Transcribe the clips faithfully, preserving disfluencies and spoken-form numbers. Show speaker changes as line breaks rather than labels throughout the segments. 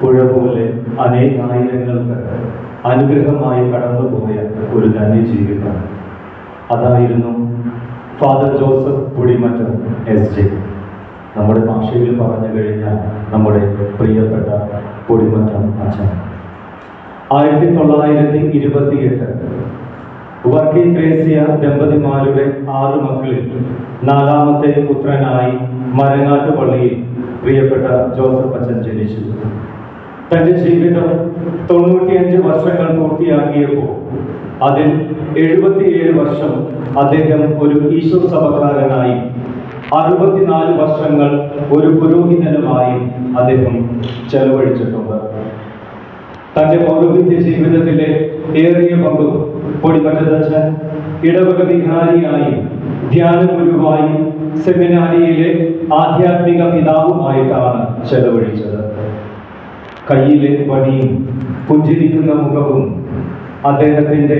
പുഴ പോലെ അനേകായിരങ്ങൾക്ക് അനുഗ്രഹമായി കടന്നുപോയ ഒരു ധന്യജീവിതം. അതായിരുന്നു father Joseph Pulimattam S J. നമ്മുടെ ഭാഷയിൽ പറഞ്ഞു കഴിഞ്ഞാൽ നമ്മുടെ പ്രിയപ്പെട്ട പുളിമറ്റം അച്ഛൻ. ആയിരത്തി തൊള്ളായിരത്തി ഇരുപത്തി എട്ട് വർക്കി ത്രേസ്യ ദമ്പതിമാരുടെ ആറ് മക്കളിൽ നാലാമത്തെ പുത്രനായി മരങ്ങാട്ട് പള്ളിയിൽ പ്രിയപ്പെട്ട ജോസഫ് അച്ഛൻ ജനിച്ചു. തൻ്റെ ജീവിതം തൊണ്ണൂറ്റിയഞ്ച് വർഷങ്ങൾ പൂർത്തിയാക്കിയപ്പോൾ അതിൽ എഴുപത്തിയേഴ് വർഷം അദ്ദേഹം ഒരു ഈശോ സഭക്കാരനായി, അറുപത്തിനാല് വർഷങ്ങൾ ഒരു പുരോഹിതനുമായി അദ്ദേഹം ചെലവഴിച്ചിട്ടുണ്ട്. തൻ്റെ പൗരോഹിത്യ ജീവിതത്തിലെ ഏറിയ പങ്കും പുളിമറ്റത്തച്ഛൻ ഇടവക വികാരിയായും ധ്യാന ഗുരുവായും സെമിനാരിയിലെ ആധ്യാത്മിക പിതാവുമായിട്ടാണ് ചെലവഴിച്ചത്. കയ്യിലെ വടിയും പുഞ്ചിരിക്കുന്ന മുഖവും അദ്ദേഹത്തിൻ്റെ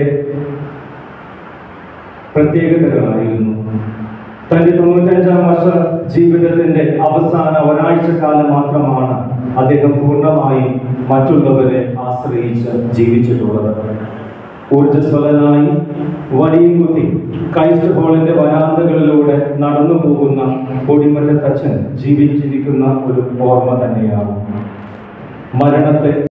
പ്രത്യേകതകളായിരുന്നു. തൻ്റെ തൊണ്ണൂറ്റഞ്ചാം വർഷ ജീവിതത്തിൻ്റെ അവസാന ഒരാഴ്ച കാലം മാത്രമാണ് അദ്ദേഹം പൂർണ്ണമായും മറ്റുള്ളവരെ ആശ്രയിച്ച് ജീവിച്ചിട്ടുള്ളത്. ഊർജ്ജസ്വലനായി വടിയും കുത്തി ക്രൈസ്റ്റ് ഹോളിന്റെ വരാന്തകളിലൂടെ നടന്നു പോകുന്ന പുളിമറ്റത്തച്ഛൻ ജീവിച്ചിരിക്കുന്ന ഒരു ഓർമ്മ തന്നെയാണ്. മരണത്തെ